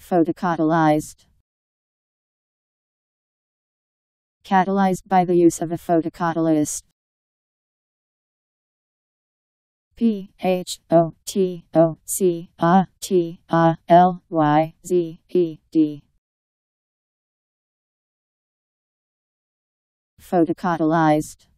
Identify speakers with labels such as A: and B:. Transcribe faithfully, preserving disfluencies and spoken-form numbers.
A: Photocatalyzed. Catalyzed by the use of a photocatalyst. P H O T O C A T A L Y Z E D. Photocatalyzed.